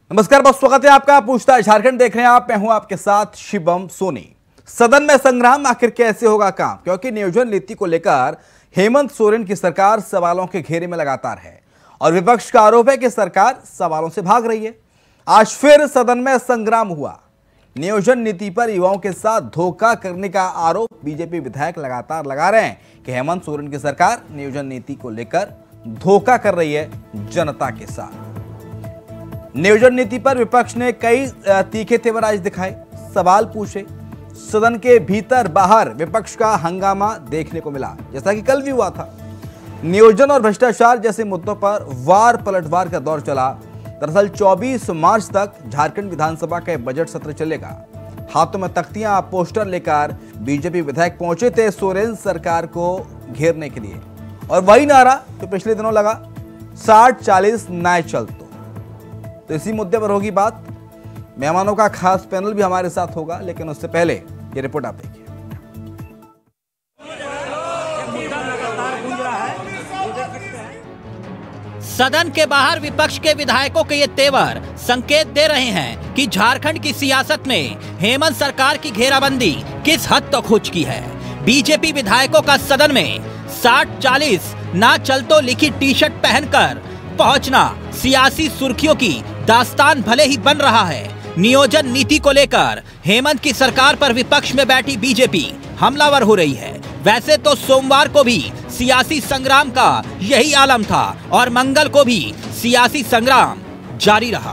नमस्कार, बहुत स्वागत है आपका। पूछताछ झारखंड देख रहे हैं आप, मैं हूं आपके साथ शिवम सोनी। सदन में संग्राम आखिर कैसे होगा काम, क्योंकि नियोजन नीति को लेकर हेमंत सोरेन की सरकार सवालों के घेरे में लगातार है और विपक्ष का आरोप है कि सरकार सवालों से भाग रही है। आज फिर सदन में संग्राम हुआ। नियोजन नीति पर युवाओं के साथ धोखा करने का आरोप बीजेपी विधायक लगातार लगा रहे हैं कि हेमंत सोरेन की सरकार नियोजन नीति को लेकर धोखा कर रही है जनता के साथ। नियोजन नीति पर विपक्ष ने कई तीखे तेवर आज दिखाए, सवाल पूछे। सदन के भीतर बाहर विपक्ष का हंगामा देखने को मिला, जैसा कि कल भी हुआ था। नियोजन और भ्रष्टाचार जैसे मुद्दों पर वार पलटवार का दौर चला। दरअसल 24 मार्च तक झारखंड विधानसभा का बजट सत्र चलेगा। हाथों में तख्तियां, पोस्टर लेकर बीजेपी विधायक पहुंचे थे सोरेन सरकार को घेरने के लिए, और वही नारा जो पिछले दिनों लगा, 60-40 ना चल। तो इसी मुद्दे पर होगी बात। मेहमानों का खास पैनल भी हमारे साथ होगा, लेकिन उससे पहले ये रिपोर्ट आप देखिए। सदन के बाहर विपक्ष के विधायकों के ये तेवर संकेत दे रहे हैं कि झारखंड की सियासत में हेमंत सरकार की घेराबंदी किस हद तक हो चुकी है। बीजेपी विधायकों का सदन में 60-40 ना चल तो लिखी टी शर्ट पहनकर पहुंचना सियासी सुर्खियों की दास्तान भले ही बन रहा है। नियोजन नीति को लेकर हेमंत की सरकार पर विपक्ष में बैठी बीजेपी हमलावर हो रही है। वैसे तो सोमवार को भी सियासी संग्राम का यही आलम था और मंगल को भी सियासी संग्राम जारी रहा।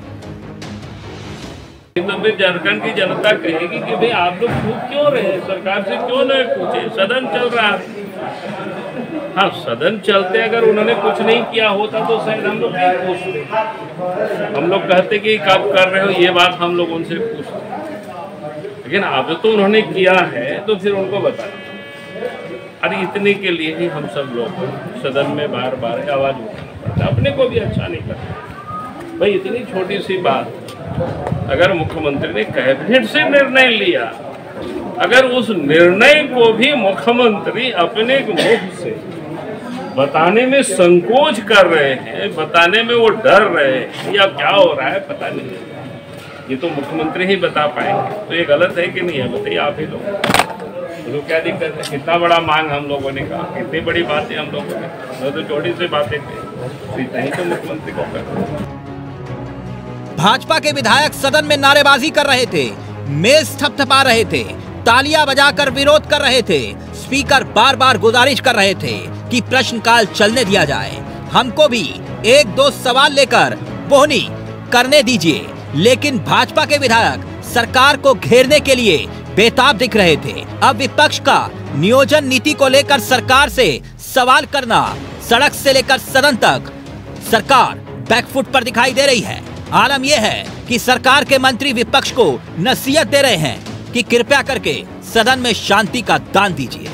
तो फिर झारखंड की जनता कहेगी कि भाई आप लोग पूछ क्यों रहे, सरकार से क्यों नहीं पूछे, सदन चल रहा है। हाँ, सदन चलते अगर उन्होंने कुछ नहीं किया होता तो शायद हम लोग नहीं पूछते। हम लोग कहते कि कब कर रहे हो, ये बात हम लोग उनसे पूछते। लेकिन अब तो उन्होंने किया है तो फिर उनको बताएं। अरे इतने के लिए ही हम सब लोग सदन में बार बार आवाज उठाना पड़ता है, अपने को भी अच्छा नहीं करता। भाई इतनी छोटी सी बात, अगर मुख्यमंत्री ने कैबिनेट से निर्णय लिया, अगर उस निर्णय को भी मुख्यमंत्री अपने मुख से बताने में संकोच कर रहे हैं, बताने में वो डर रहे हैं या क्या हो रहा है पता नहीं, ये तो मुख्यमंत्री ही बता पाएंगे। तो ये गलत है कि नहीं है, बताइए आप ही लोग। क्या दिक्कत है? कितना बड़ा मांग हम लोगों ने कहा, कितनी बड़ी बातें हम लोगों ने, तो छोटी सी बातें थी, इतना ही तो मुख्यमंत्री को कर। भाजपा के विधायक सदन में नारेबाजी कर रहे थे, मेज थपथपा रहे थे, तालियां बजाकर विरोध कर रहे थे। स्पीकर बार बार गुजारिश कर रहे थे कि प्रश्नकाल चलने दिया जाए, हमको भी एक दो सवाल लेकर बोहनी करने दीजिए। लेकिन भाजपा के विधायक सरकार को घेरने के लिए बेताब दिख रहे थे। अब विपक्ष का नियोजन नीति को लेकर सरकार से सवाल करना, सड़क से लेकर सदन तक सरकार बैकफुट पर दिखाई दे रही है। आलम यह है कि सरकार के मंत्री विपक्ष को नसीहत दे रहे हैं कि कृपया करके सदन में शांति का दान दीजिए।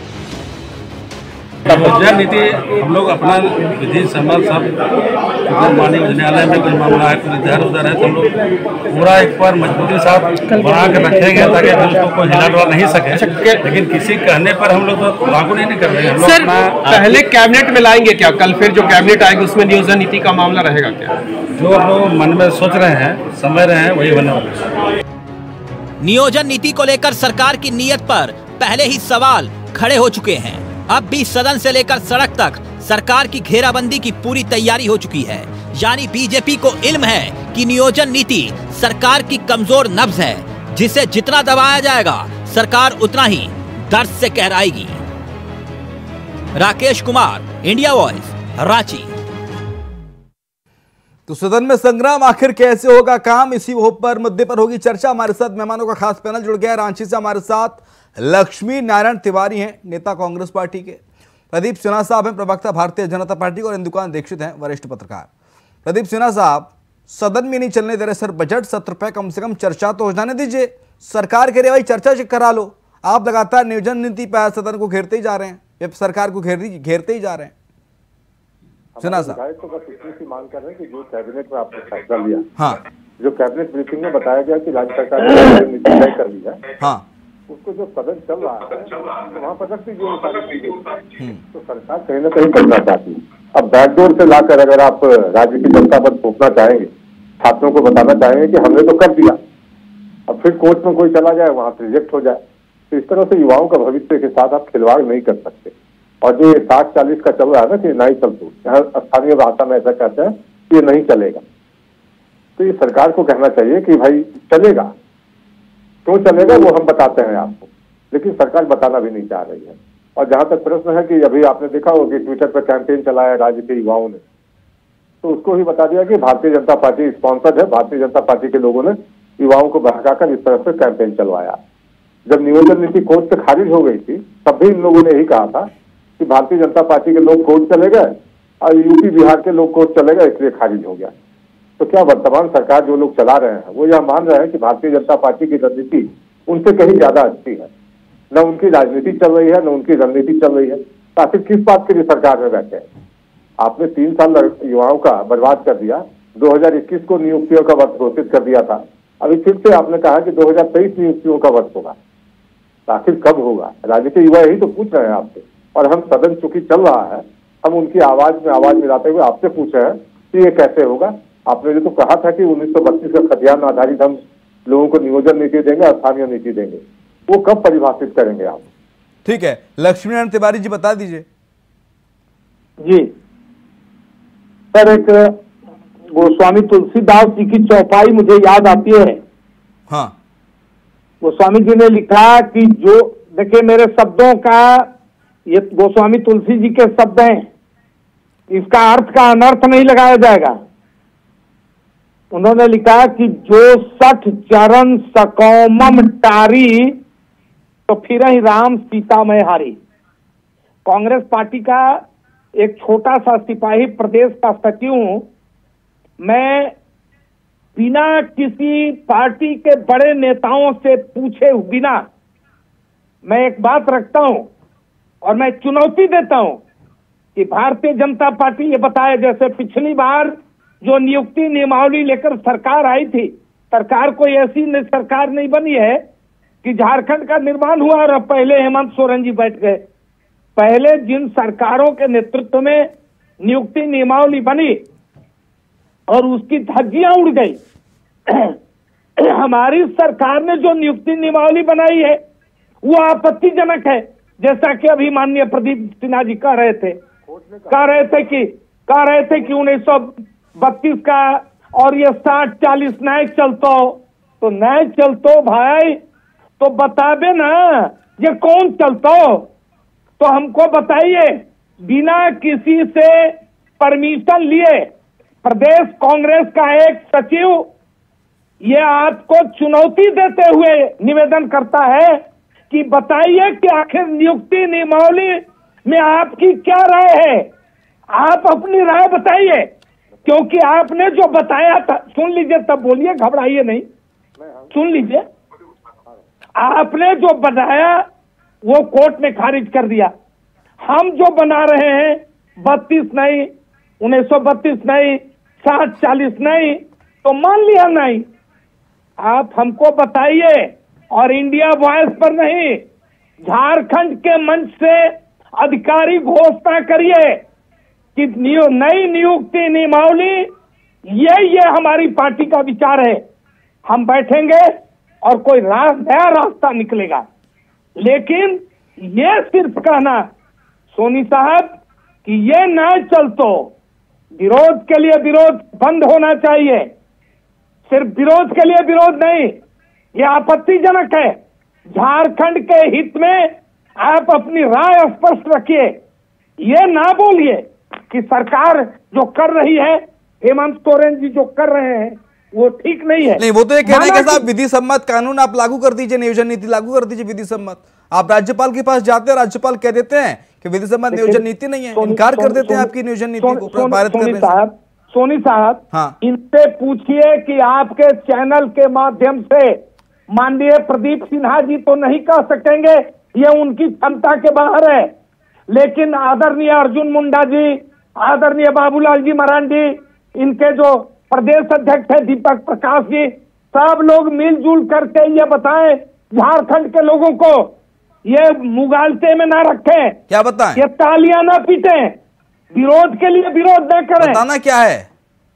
नियोजन नीति हम लोग अपना विधि सम्मत सब माननीय न्यायालय में कोई मामला है, कोई इधर उधर है, तो हम लोग पूरा एक बार मजबूती साथ बना के रखेंगे ताकि उसको कोई हिला डुला नहीं सके। लेकिन किसी कहने पर हम लोग तो लागू नहीं कर रहे हैं। सर, पहले कैबिनेट में लाएंगे क्या? कल फिर जो कैबिनेट आएगी उसमें नियोजन नीति का मामला रहेगा क्या? जो लोग मन में सोच रहे हैं, समझ रहे हैं, वही होने वाला है। नियोजन नीति को लेकर सरकार की नीयत पर पहले ही सवाल खड़े हो चुके हैं। अब भी सदन से लेकर सड़क तक सरकार की घेराबंदी की पूरी तैयारी हो चुकी है। यानी बीजेपी को इल्म है कि नियोजन नीति सरकार की कमजोर नब्ज है, जिसे जितना दबाया जाएगा सरकार उतना ही दर्द से कहराएगी। Rakesh Kumar, India voice, Ranchi. तो सदन में संग्राम आखिर कैसे होगा काम, इसी पर मुद्दे पर होगी चर्चा। हमारे साथ मेहमानों का खास पैनल जुड़ गया है। रांची से हमारे साथ लक्ष्मी नारायण तिवारी हैं, नेता कांग्रेस पार्टी के। प्रदीप सिन्हा साहब हैं, प्रवक्ता भारतीय जनता पार्टी के, और इंदुकान दीक्षित हैं, वरिष्ठ पत्रकार। प्रदीप सिन्हा साहब, सदन में नहीं चलने दे रहे सर बजट सत्र पे, कम से कम चर्चा तो हो जाने दीजिए। सरकार कह रही है भाई चर्चा करा लो, आप लगातार नियोजन नीति पर सदन को घेरते ही जा रहे हैं, सरकार को घेरते ही जा रहे हैं। सिन्हा साहब तो बस इतनी सी मांग कर रहे हैं कि जो कैबिनेट में आपने फैसला लिया, हाँ, जो कैबिनेट ब्रीफिंग में बताया गया कि राज्य सरकार ने नीति तय कर ली है, हाँ, उसको जो सदन चल रहा है तो वहाँ पर रख दीजिए। तो सरकार कहीं ना कहीं करना चाहती है। अब बैकडोर से लाकर अगर आप राज्य की जनता पर थोपना चाहेंगे छात्रों को बताना चाहेंगे कि हमने तो कर दिया, अब फिर कोर्ट में कोई चला जाए, वहां से रिजेक्ट हो जाए। तो इस तरह से युवाओं का भविष्य के साथ आप खिलवाड़ नहीं कर सकते। और जो ये 60-40 का चल रहा है ना कि नहीं चलतू, यहाँ स्थानीय भाषा में ऐसा कहते हैं, ये नहीं चलेगा। तो ये सरकार को कहना चाहिए कि भाई चलेगा, क्यों चलेगा वो हम बताते हैं आपको, लेकिन सरकार बताना भी नहीं चाह रही है। और जहां तक प्रश्न है कि अभी आपने देखा होगा कि ट्विटर पर कैंपेन चलाया राज्य के युवाओं ने, तो उसको ही बता दिया कि भारतीय जनता पार्टी स्पॉन्सर्ड है, भारतीय जनता पार्टी के लोगों ने युवाओं को बहकाकर इस तरह से कैंपेन चलवाया। जब नियोजन नीति कोर्ट से खारिज हो गई थी तब भी इन लोगों ने यही कहा था कि भारतीय जनता पार्टी के लोग कोर्ट चले गए और यूपी बिहार के लोग कोर्ट चले गए, इसलिए खारिज हो गया। तो क्या वर्तमान सरकार जो लोग चला रहे हैं वो यह मान रहे हैं कि भारतीय जनता पार्टी की रणनीति उनसे कहीं ज्यादा अच्छी है? न उनकी राजनीति चल रही है, न उनकी रणनीति चल रही है, तो आखिर किस बात के लिए सरकार में बैठे हैं? आपने 3 साल युवाओं का बर्बाद कर दिया, 2021 को नियुक्तियों का वर्ष घोषित कर दिया था, अभी फिर से आपने कहा कि 2023 नियुक्तियों का वर्ष होगा, तो आखिर कब होगा? राज्य के युवा यही तो पूछ रहे हैं आपसे। और हम सदन चूंकि चल रहा है, हम उनकी आवाज में आवाज मिलाते हुए आपसे पूछ रहे हैं कि ये कैसे होगा? आपने जो तो कहा था कि 1932 का खतियान आधारित हम लोगों को नियोजन नीति देंगे, स्थानीय नीति देंगे, वो कब परिभाषित करेंगे आप? ठीक है, लक्ष्मीनारायण तिवारी जी बता दीजिए। जी सर, एक गोस्वामी तुलसीदास जी की चौपाई मुझे याद आती है। हाँ, गोस्वामी जी ने लिखा कि जो, देखिए मेरे शब्दों का, ये गोस्वामी तुलसी जी के शब्द हैं, इसका अर्थ का अनर्थ नहीं लगाया जाएगा। उन्होंने लिखा कि जो 60 चरण सकौमम टारी, तो फिर ही राम सीता में हारी। कांग्रेस पार्टी का एक छोटा सा सिपाही, प्रदेश का सचिव हूं मैं। बिना किसी पार्टी के बड़े नेताओं से पूछे बिना मैं एक बात रखता हूं और मैं चुनौती देता हूं कि भारतीय जनता पार्टी ये बताए, जैसे पिछली बार जो नियुक्ति नियमावली लेकर सरकार आई थी, सरकार कोई ऐसी सरकार नहीं बनी है कि झारखंड का निर्माण हुआ और पहले हेमंत सोरेन जी बैठ गए। पहले जिन सरकारों के नेतृत्व में नियुक्ति नियमावली बनी और उसकी धज्जियां उड़ गई, हमारी सरकार ने जो नियुक्ति नियमावली बनाई है वो आपत्तिजनक है। जैसा कि अभी माननीय प्रदीप सिन्हा जी कह रहे थे कि 1932 का और ये 60-40 नए चलतो, तो नए चलतो भाई तो बताबे ना ये कौन चलतो, तो हमको बताइए। बिना किसी से परमिशन लिए प्रदेश कांग्रेस का एक सचिव ये आपको चुनौती देते हुए निवेदन करता है कि बताइए कि आखिर नियुक्ति नियमावली में आपकी क्या राय है? आप अपनी राय बताइए, क्योंकि आपने जो बताया था, सुन लीजिए तब बोलिए, घबराइए नहीं, सुन लीजिए। आपने जो बनाया वो कोर्ट ने खारिज कर दिया। हम जो बना रहे हैं 32 नहीं, 1932 नहीं, 60-40 नहीं, तो मान लिया नहीं। आप हमको बताइए, और इंडिया वॉइस पर नहीं, झारखंड के मंच से अधिकारी घोषणा करिए कि नई नियुक्ति नियमावली ये हमारी पार्टी का विचार है। हम बैठेंगे और कोई नया रास्ता निकलेगा। लेकिन ये सिर्फ कहना सोनी साहब कि ये न चलतो, विरोध के लिए विरोध बंद होना चाहिए, सिर्फ विरोध के लिए विरोध नहीं, ये आपत्तिजनक है। झारखंड के हित में आप अपनी राय स्पष्ट रखिए, ये ना बोलिए कि सरकार जो कर रही है, हेमंत सोरेन जी जो कर रहे हैं वो ठीक नहीं है। नहीं, वो तो ये कह रहे हैं कि साहब विधि सम्मत कानून आप लागू कर दीजिए, नियोजन नीति लागू कर दीजिए विधि सम्मत। आप राज्यपाल के पास जाते हैं, राज्यपाल कह देते हैं कि विधि सम्मत नियोजन नीति नहीं है, इनकार कर देते हैं आपकी नियोजन नीति को पारित करने से। सोनी साहब, हाँ, इनसे पूछिए कि आपके चैनल के माध्यम से माननीय प्रदीप सिन्हा जी तो नहीं कह सकेंगे, ये उनकी क्षमता के बाहर है, लेकिन आदरणीय अर्जुन मुंडा जी, आदरणीय बाबूलाल जी मरांडी, इनके जो प्रदेश अध्यक्ष है दीपक प्रकाश जी, सब लोग मिलजुल करके ये बताएं झारखंड के लोगों को, ये मुगालते में ना रखें। क्या बताएं? ये तालियां ना पीटें, विरोध के लिए विरोध न करें। बताना क्या है?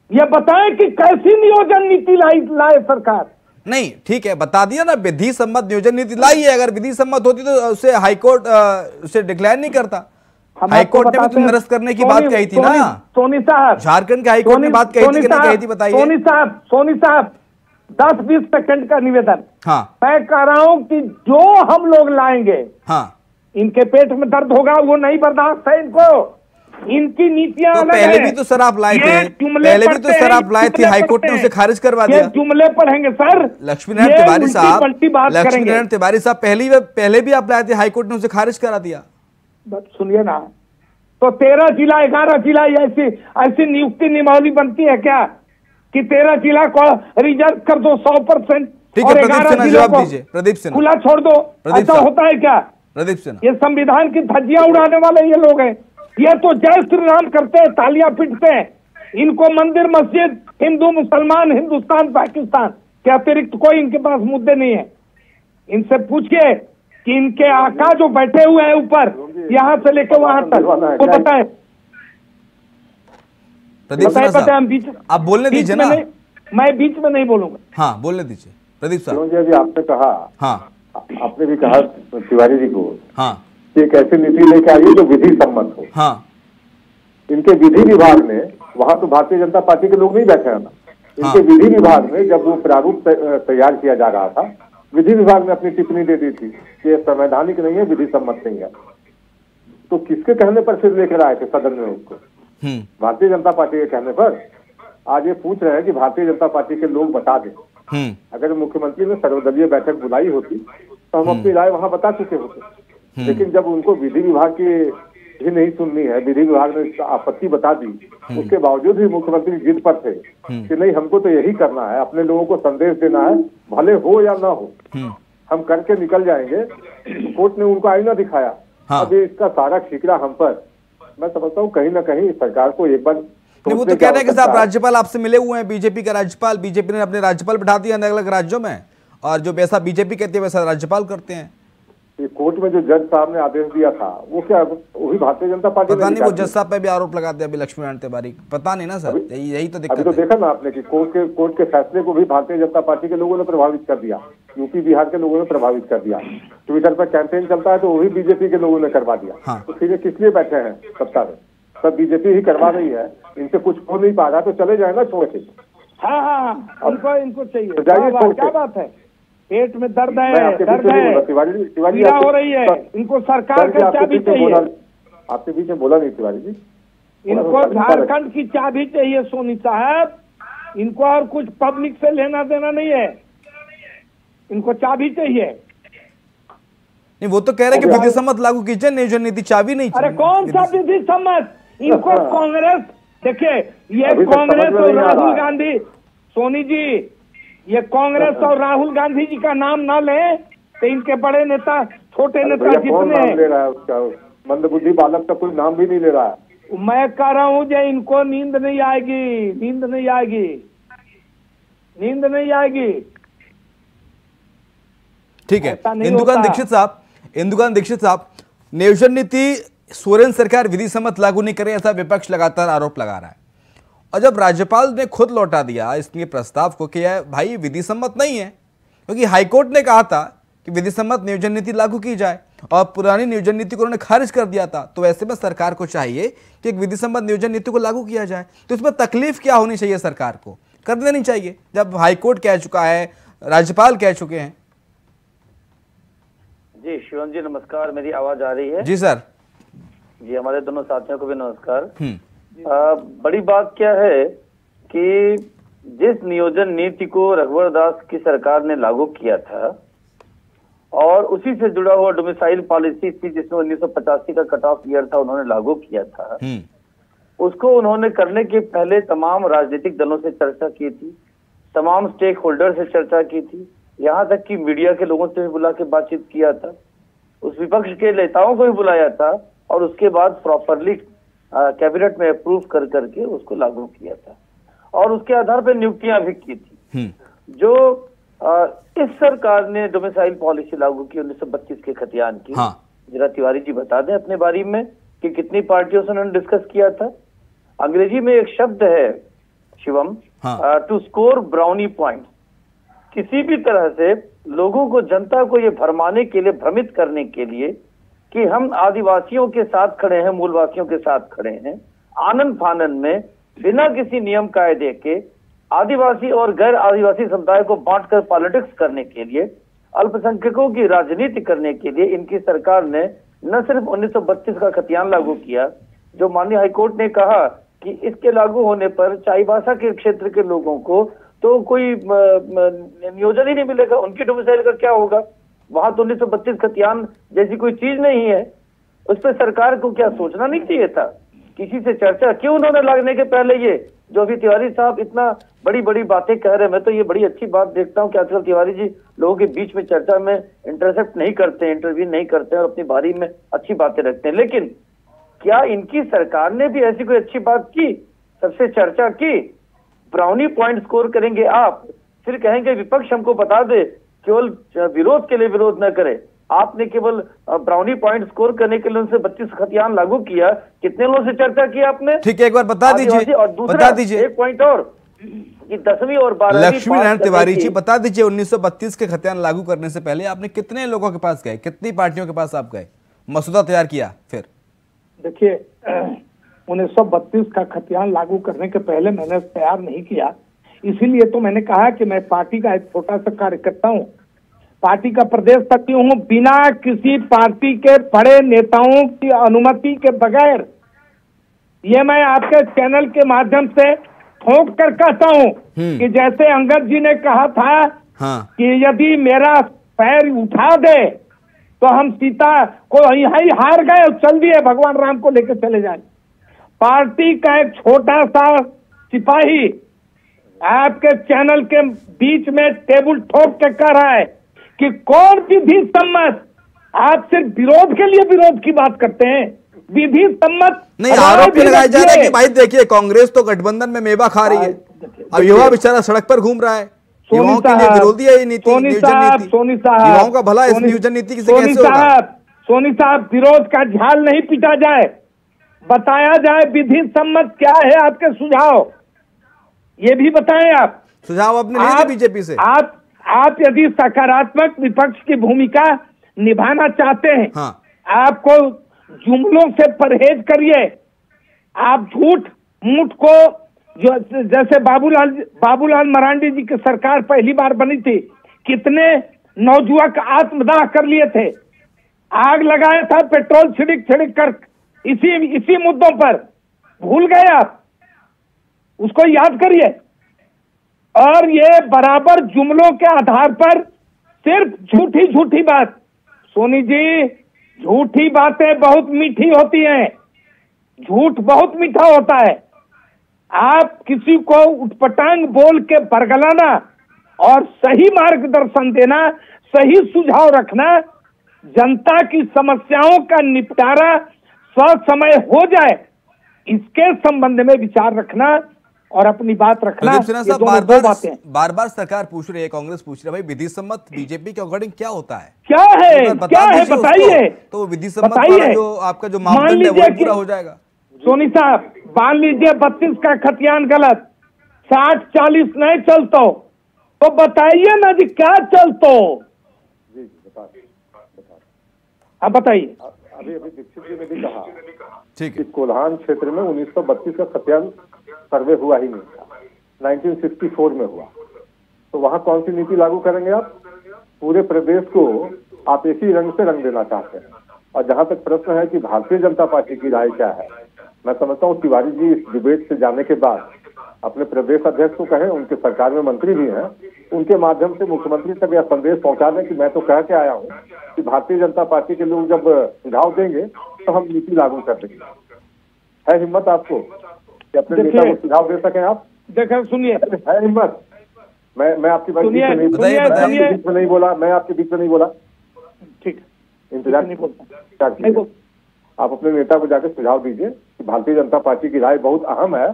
ये बताएं कि कैसी नियोजन नीति लाए सरकार। नहीं ठीक है, बता दिया ना, विधि सम्मत नियोजन नीति लाई है। अगर विधि सम्मत होती तो उसे हाईकोर्ट उसे डिक्लेयर नहीं करता। हाईकोर्ट ने भी तो निरस्त करने की बात कही थी ना। सोनी साहब, झारखंड के हाईकोर्ट ने बात कही थी कि नहीं कही थी, बताइए। सोनी साहब 10-20 सेकंड का निवेदन। हाँ, मैं कह रहा हूं कि जो हम लोग लाएंगे, हाँ, इनके पेट में दर्द होगा, वो नहीं बर्दाश्त है इनको। इनकी नीतियां तो अलग पहले हैं। भी तो सर आप लाए थे, पहले भी तो सर आप लाए थे, हाईकोर्ट ने उसे खारिज करवा दिया। जुमले पढ़ेंगे सर, लक्ष्मीनारायण तिवारी साहब, लक्ष्मीनारायण तिवारी साहब पहले भी आप लाए थे, हाईकोर्ट ने उसे खारिज करा दिया। सुनिए ना, तो 13 जिला 11 जिला ऐसी नियुक्ति नियमावली बनती है क्या कि 13 जिला को रिजर्व कर दो 100%? ठीक है, प्रदीप सिन्हा जवाब दीजिए। प्रदीप सिन्हा खुला छोड़ दो, ऐसा होता है क्या? प्रदीप सिन्हा, ये संविधान की धज्जियां उड़ाने वाले ये लोग हैं। ये तो जय श्री राम करते हैं, तालियां पीटते हैं। इनको मंदिर मस्जिद, हिंदू मुसलमान, हिंदुस्तान पाकिस्तान के अतिरिक्त कोई इनके पास मुद्दे नहीं है। इनसे पूछिए कि इनके आका जो बैठे हुए हैं ऊपर, यहां से लेकर वहां तक, वो बताए। प्रदीप सिन्हा साहब, आप बोलने दीजिए ना। मैं बीच में नहीं बोलूंगा। हाँ, बोलने दीजिए प्रदीप साहब। अभी आपने कहा, हाँ, आपने भी कहा तिवारी जी को, हाँ, एक ऐसी नीति लेके आई जो विधि सम्मत हो। हाँ, इनके विधि विभाग ने, वहां तो भारतीय जनता पार्टी के लोग नहीं बैठे हैं ना, इनके विधि विभाग में जब वो प्रारूप तैयार किया जा रहा था, विधि विभाग ने अपनी टिप्पणी दे दी थी कि संवैधानिक नहीं है, विधि सम्मत नहीं है। तो किसके कहने पर फिर लेकर आए थे सदन में उसको? भारतीय जनता पार्टी के कहने पर। आज ये पूछ रहे हैं कि भारतीय जनता पार्टी के लोग बता दें। अगर मुख्यमंत्री ने सर्वदलीय बैठक बुलाई होती तो हम अपनी राय वहां बता चुके होते। लेकिन जब उनको विधि विभाग की भी नहीं सुननी है, विधि विभाग ने आपत्ति बता दी, उसके बावजूद भी मुख्यमंत्री जिद पर थे कि नहीं, हमको तो यही करना है, अपने लोगों को संदेश देना है, भले हो या ना हो, हम करके निकल जाएंगे। कोर्ट ने उनको आईना दिखाया। अभी इसका सारा ठीकरा हम पर। मैं समझता हूँ कहीं ना कहीं सरकार को एक बार वो तो कह रहे हैं कि साहब राज्यपाल आपसे मिले हुए हैं, बीजेपी का राज्यपाल, बीजेपी ने अपने राज्यपाल बिठा दिए अलग अलग राज्यों में, और जो वैसा बीजेपी कहती है वैसा राज्यपाल करते हैं। कोर्ट में जो जज साहब ने आदेश दिया था वो क्या वही भारतीय जनता पार्टी पता नहीं, वो जज साहब पे भी आरोप लगा दिया अभी लक्ष्मीनारायण तिवारी, पता नहीं ना सर, यही तो दिक्कत है। तो देखा ना आपने कि कोर्ट के फैसले को भी भारतीय जनता पार्टी के लोगों ने प्रभावित कर दिया, यूपी बिहार के लोगों ने प्रभावित कर दिया। ट्विटर पर कैंपेन चलता है तो वही बीजेपी के लोगों ने करवा दिया। तो फिर किस लिए बैठे हैं सत्ता में? सब बीजेपी ही करवा रही है, इनसे कुछ हो नहीं पा रहा तो चले जाए ना छोड़ के। हाँ, इनको चाहिए, तो क्या बात है? पेट में दर्द है, पीड़ा हो रही है, इनको सरकार का चाबी चाहिए। आपके बीच में बोला नहीं तिवारी जी, इनको झारखंड की चाबी चाहिए सोनी साहब। इनको और कुछ पब्लिक से लेना देना नहीं है, इनको चाबी चाहिए। नहीं, वो तो कह रहे कि विधि सम्मत लागू कीजिए, नियोजन नीति चाबी नहीं। अरे कौन सा विधि सम्मत? इनको कांग्रेस, देखिए ये कांग्रेस और राहुल गांधी, सोनी जी, ये कांग्रेस और राहुल गांधी जी का नाम ना ले तो इनके बड़े नेता, छोटे नेता जितने ले रहा है उसका मंदबुद्धि बालक का कोई नाम भी नहीं ले रहा है। मैं कह रहा हूँ जो इनको नींद नहीं आएगी, नींद नहीं आएगी, नींद नहीं आएगी। ठीक है, इंदुकान दीक्षित साहब, नियोजन नीति सोरेन सरकार विधि सम्मत लागू नहीं करे ऐसा विपक्ष लगातार आरोप लगा रहा है, और जब राज्यपाल ने खुद लौटा दिया इसके प्रस्ताव को कि भाई विधि सम्मत नहीं है, क्योंकि हाईकोर्ट ने कहा था कि विधि सम्मत नियोजन नीति लागू की जाए और पुरानी नियोजन नीति को उन्होंने खारिज कर दिया था, तो ऐसे में सरकार को चाहिए कि एक विधि सम्मत नियोजन नीति को लागू किया जाए। तो इसमें तकलीफ क्या होनी चाहिए? सरकार को कर देनी चाहिए जब हाईकोर्ट कह चुका है, राज्यपाल कह चुके हैं। जी शिवम जी नमस्कार, मेरी आवाज आ रही है? जी सर। जी हमारे दोनों साथियों को भी नमस्कार। बड़ी बात क्या है कि जिस नियोजन नीति को रघुवर दास की सरकार ने लागू किया था और उसी से जुड़ा हुआ डोमिसाइल पॉलिसी थी जिसमें 1985 का कट ऑफ ईयर था, उन्होंने लागू किया था। उसको उन्होंने करने के पहले तमाम राजनीतिक दलों से चर्चा की थी, तमाम स्टेक होल्डर से चर्चा की थी, यहाँ तक कि मीडिया के लोगों से भी बुला के बातचीत किया था, उस विपक्ष के नेताओं को भी बुलाया था और उसके बाद प्रॉपरली कैबिनेट में अप्रूव कर करके उसको लागू किया था और उसके आधार पर नियुक्तियां भी की थी। जो इस सरकार ने डोमिसाइल पॉलिसी लागू की 1932 के खतियान की, जरा तिवारी जी बता दें अपने बारे में कि कितनी पार्टियों से उन्होंने डिस्कस किया था। अंग्रेजी में एक शब्द है शिवम, हाँ। टू स्कोर ब्राउनी पॉइंट, किसी भी तरह से लोगों को, जनता को ये भरमाने के लिए, भ्रमित करने के लिए कि हम आदिवासियों के साथ खड़े हैं, मूलवासियों के साथ खड़े हैं, आनंद फानन में बिना किसी नियम कायदे के आदिवासी और गैर आदिवासी समुदाय को बांटकर पॉलिटिक्स करने के लिए, अल्पसंख्यकों की राजनीति करने के लिए इनकी सरकार ने न सिर्फ 1932 का खतियान लागू किया, जो माननीय हाईकोर्ट ने कहा कि इसके लागू होने पर चाईबासा के क्षेत्र के लोगों को तो कोई नियोजन ही नहीं मिलेगा, उनकी डोमिसाइल का क्या होगा, वहां तो 1932 खतियान जैसी कोई चीज नहीं है। उस पर सरकार को क्या सोचना नहीं चाहिए था? किसी से चर्चा क्यों उन्होंने लगने के पहले ये जो अभी तिवारी साहब इतना बड़ी बड़ी बातें कह रहे हैं, मैं तो ये बड़ी अच्छी बात देखता हूँ कि आजकल तिवारी जी लोगों के बीच में चर्चा में इंटरसेप्ट नहीं करते, इंटरव्यू नहीं करते और अपनी बारी में अच्छी बातें रखते हैं। लेकिन क्या इनकी सरकार ने भी ऐसी कोई अच्छी बात की, सबसे चर्चा की? ब्राउनी पॉइंट स्कोर करेंगे आप, फिर कहेंगे विपक्ष हमको बता दे, केवल विरोध के लिए विरोध न करे। आपने केवल ब्राउनी पॉइंट स्कोर करने के लिए उनसे 32 खतियान लागू किया, कितने लोगों से चर्चा की आपने? ठीक है, एक बार बता दीजिए, और दूसरा बता दीजिए एक पॉइंट और कि 10वीं और 12वीं लक्ष्मी नारायण तिवारी जी, बता दीजिए 1932 के खतियान लागू करने से पहले आपने कितने लोगों के पास गए, कितनी पार्टियों के पास आप गए, मसौदा तैयार किया? फिर देखिए 1932 का खतियान लागू करने के पहले मैंने तैयार नहीं किया, इसीलिए तो मैंने कहा कि मैं पार्टी का एक छोटा सा कार्यकर्ता हूं, पार्टी का प्रदेश सचिव हूं, बिना किसी पार्टी के बड़े नेताओं की अनुमति के बगैर, ये मैं आपके चैनल के माध्यम से ठोक कर कहता हूं कि जैसे अंगद जी ने कहा था कि यदि मेरा पैर उठा दे तो हम सीता को यही हार गए और चल दिए, भगवान राम को लेकर चले जाए। पार्टी का एक छोटा सा सिपाही आपके चैनल के बीच में टेबल ठोक के कह रहा है कि कौन विधि सम्मत, आप सिर्फ विरोध के लिए विरोध की बात करते हैं, विधि सम्मत नहीं। आरोप लगाया जा रहा है कि भाई देखिए कांग्रेस तो गठबंधन में मेवा खा रही है, अब युवा बेचारा सड़क पर घूम रहा है, युवाओं के लिए विरोधी है ये नीति, सोनी साहब, युवाओं का भला इस नियोजन नीति से कैसे होगा? सोनी साहब, विरोध का झाल नहीं पीटा जाए, बताया जाए विधि सम्मत क्या है आपके सुझाव, ये भी बताएं आप। सुझाव अपने लिए बीजेपी से आप यदि सकारात्मक विपक्ष की भूमिका निभाना चाहते हैं, हाँ। आपको जुमलों से परहेज करिए। आप झूठ मूठ को, जो जैसे बाबूलाल मरांडी जी की सरकार पहली बार बनी थी, कितने नौजुवक आत्मदाह कर लिए थे, आग लगाया था पेट्रोल छिड़क कर, इसी मुद्दों पर भूल गए आप, उसको याद करिए। और ये बराबर जुमलों के आधार पर सिर्फ झूठी बात, सोनी जी, झूठी बातें बहुत मीठी होती हैं, झूठ बहुत मीठा होता है। आप किसी को उटपटांग बोल के बरगलाना और सही मार्गदर्शन देना, सही सुझाव रखना, जनता की समस्याओं का निपटारा ससमय हो जाए, इसके संबंध में विचार रखना और अपनी बात रखना। बार बार सरकार पूछ रही है, कांग्रेस पूछ रही है, भाई विधि सम्मत बीजेपी के अकॉर्डिंग क्या होता है, क्या है बताइए। तो विधि सम्मत जो आपका जो मापदंड है वो पूरा हो जाएगा। सोनी साहब, मान लीजिए 32 का खतियान गलत, 60-40 नहीं चलतो, तो बताइए ना जी क्या चलतो, आप बताइए। अभी दीक्षित जी ने भी कहा ठीक है कि कोल्हान क्षेत्र में 1932 का खतियान सर्वे हुआ ही नहीं था, 1964 में हुआ, तो वहां कौन सी नीति लागू करेंगे आप? पूरे प्रदेश को आप एक ही रंग से रंग देना चाहते हैं। और जहां तक प्रश्न है कि भारतीय जनता पार्टी की राय क्या है, मैं समझता हूँ तिवारी जी इस डिबेट से जाने के बाद अपने प्रदेश अध्यक्ष को कहें, उनके सरकार में मंत्री भी हैं, उनके माध्यम से मुख्यमंत्री तक यह संदेश पहुंचा दें कि मैं तो कह के आया हूँ कि भारतीय जनता पार्टी के लोग जब सुझाव देंगे तो हम नीति लागू कर देंगे। है हिम्मत आपको कि अपने नेता को सुझाव दे सकें आप? देखिए सुनिए, है हिम्मत? मैं आपकी बात बीच में नहीं बोला, मैं आपके बीच में नहीं बोला, ठीक, इंतजार नहीं बोलता। आप अपने नेता को जाकर सुझाव दीजिए कि भारतीय जनता पार्टी की राय बहुत अहम है।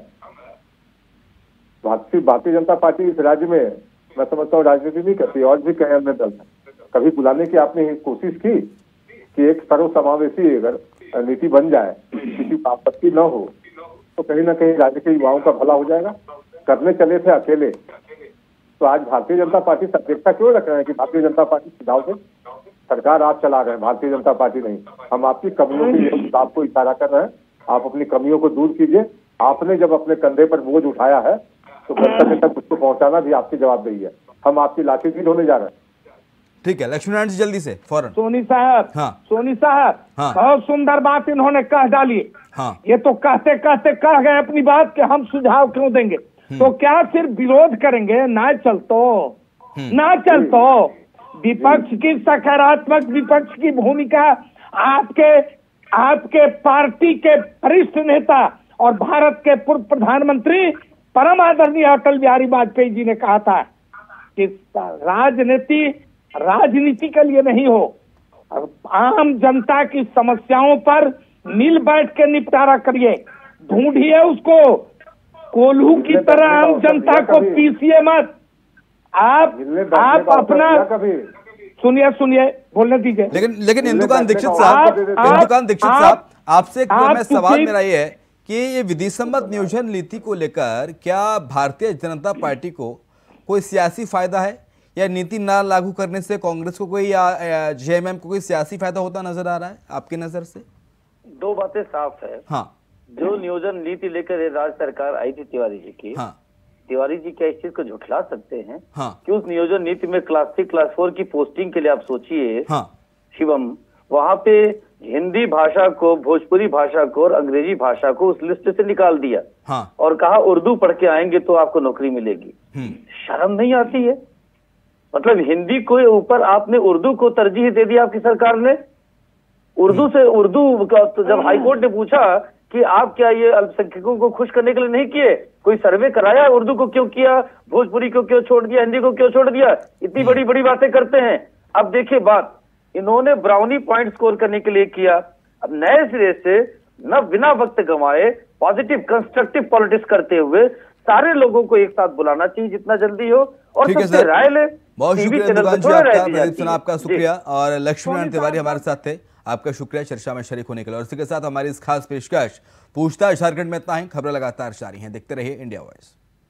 भारतीय जनता पार्टी इस राज्य में मैं समझता हूँ राजनीति नहीं करती, और भी कई अन्य दल है। कभी बुलाने की आपने कोशिश की कि एक सर्वसमावेशी अगर नीति बन जाए, किसी को आपत्ति न हो, तो कहीं ना कहीं राज्य के युवाओं का भला हो जाएगा। करने चले थे अकेले, तो आज भारतीय जनता पार्टी से अपेक्षा क्यों रख रहे हैं कि भारतीय जनता पार्टी सुझाव से? सरकार आप चला रहे हैं, भारतीय जनता पार्टी नहीं। हम आपकी कमियों की आपको इशारा कर रहे हैं, आप अपनी कमियों को दूर कीजिए। आपने जब अपने कंधे पर बोझ उठाया है तो गंतव्य तक उसको पहुंचाना भी आपकी जवाबदेही है। हम आपकी लाठीचीज होने जा रहे हैं। ठीक है लक्ष्मीनारायण जी, जल्दी से फौरन। सोनी साहब, हाँ। सोनी साहब, हाँ। बहुत सुंदर बात इन्होंने कह डाली। हाँ। ये तो कहते कहते कह गए अपनी बात कि हम सुझाव क्यों देंगे, तो क्या सिर्फ विरोध करेंगे? ना चलतो विपक्ष की सकारात्मक विपक्ष की भूमिका आपके पार्टी के वरिष्ठ नेता और भारत के पूर्व प्रधानमंत्री परम आदरणीय अटल बिहारी वाजपेयी जी ने कहा था कि राजनीति के लिए नहीं हो, आम जनता की समस्याओं पर मिल बैठ के निपटारा करिए, ढूंढिए उसको, कोल्हू की तरह आम जनता को पीसिए मत। आप अपना सुनिए बोलने दीजिए। लेकिन इंदुकान दीक्षित साहब, आपसे सवाल मेरा ये है कि ये विधि सम्मत नियोजन नीति को लेकर क्या भारतीय जनता पार्टी को कोई सियासी फायदा है, या नीति ना लागू करने से कांग्रेस को कोई या जेएमएम को कोई सियासी फायदा होता नजर आ रहा है आपकी नजर से? दो बातें साफ है। हाँ। जो नियोजन नीति लेकर राज्य सरकार आई थी तिवारी जी की, हाँ। तिवारी जी क्या इस चीज को झुठला सकते हैं? हाँ। कि उस नियोजन नीति में क्लास 3 क्लास 4 की पोस्टिंग के लिए आप सोचिए। हाँ। शिवम, वहां पे हिंदी भाषा को, भोजपुरी भाषा को और अंग्रेजी भाषा को उस लिस्ट से निकाल दिया। हाँ। और कहा उर्दू पढ़ के आएंगे तो आपको नौकरी मिलेगी। शर्म नहीं आती है? मतलब हिंदी को ऊपर आपने उर्दू को तरजीह दे दिया आपकी सरकार ने। उर्दू का तो जब हाईकोर्ट ने पूछा कि आप क्या ये अल्पसंख्यकों को खुश करने के लिए नहीं किए, कोई सर्वे कराया, उर्दू को क्यों किया, भोजपुरी को क्यों छोड़ दिया, हिंदी को क्यों छोड़ दिया? इतनी बड़ी बड़ी बातें करते हैं। अब देखिए बात, इन्होंने ब्राउनी पॉइंट स्कोर करने के लिए किया। अब नए सिरे से न बिना वक्त गंवाए पॉजिटिव कंस्ट्रक्टिव पॉलिटिक्स करते हुए सारे लोगों को एक साथ बुलाना चाहिए जितना जल्दी हो, और सबसे राय ले। बहुत शुक्रिया इंदुकान जी आपका शुक्रिया। और लक्ष्मीनारायण तिवारी हमारे साथ थे, आपका शुक्रिया चर्चा में शरीक होने के लिए। और इसी के साथ हमारी इस खास पेशकश पूछताछ झारखंड में इतना ही। खबरें लगातार जारी हैं, देखते रहिए इंडिया वॉइस।